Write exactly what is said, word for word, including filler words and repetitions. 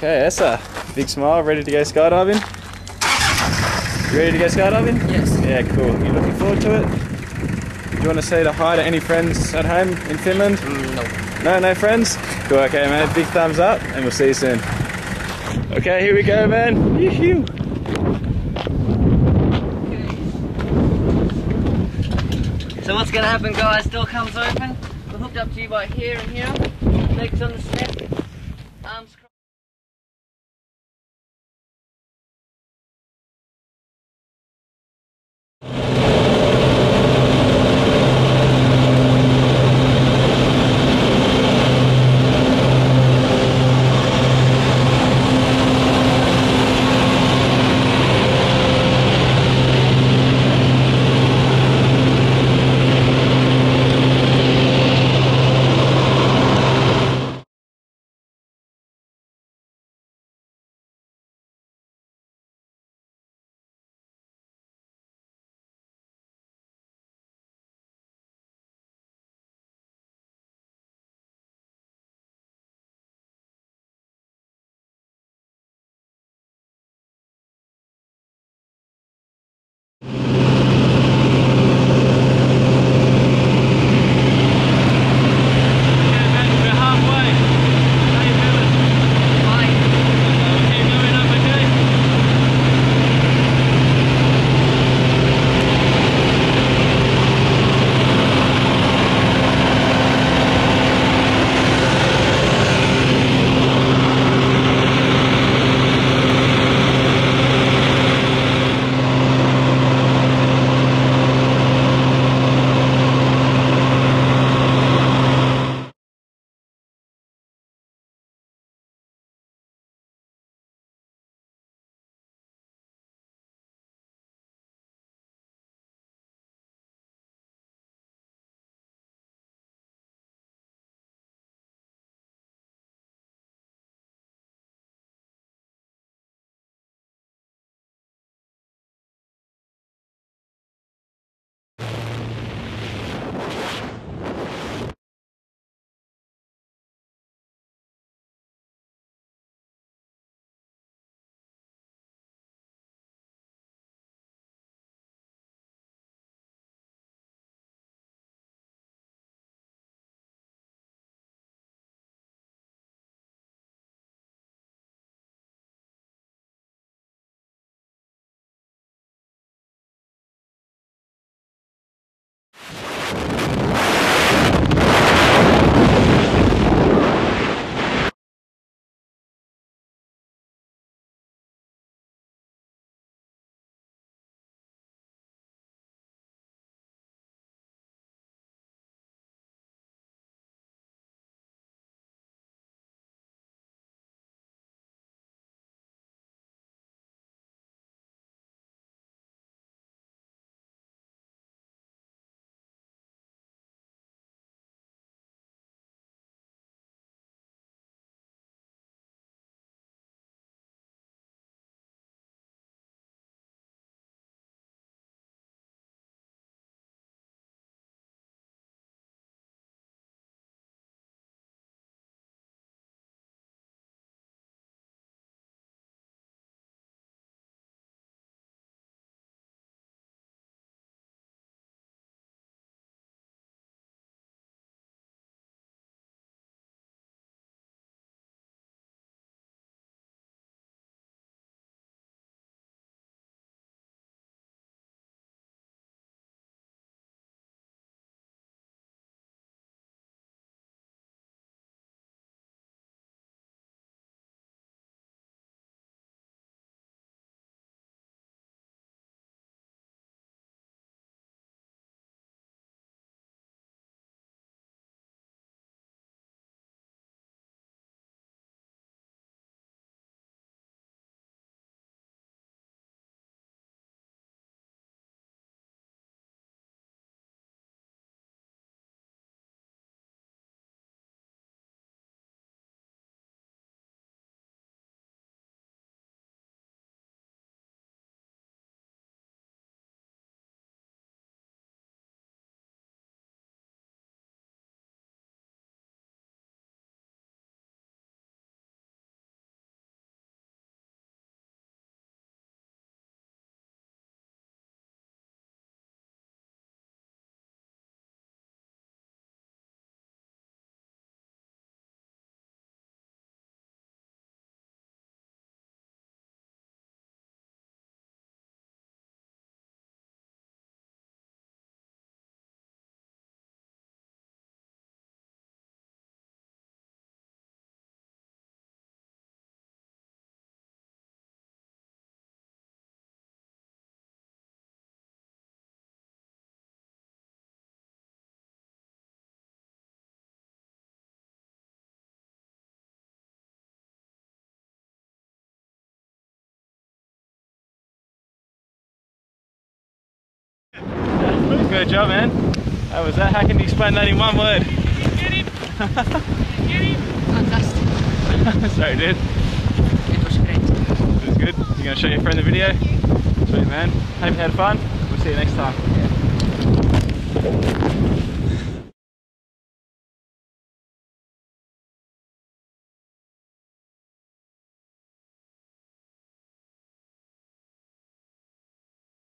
Okay, Essa, big smile, ready to go skydiving? You ready to go skydiving? Yes. Yeah, cool. You looking forward to it? Do you want to say to hi to any friends at home in Finland? Mm, no. No, no friends? Cool, okay, man. Big thumbs up, and we'll see you soon. Okay, here we go, man. Yoo-hoo. So what's going to happen, guys? Door comes open. We're hooked up to you by here and here. Legs on the step. Arms crossed. Good job, man. How was that? How can you explain that in one word? Get him! Get him! Fantastic. Sorry, dude. It was great. It was good. You gonna show your friend the video? Sweet, man. Hope you had fun. We'll see you next time.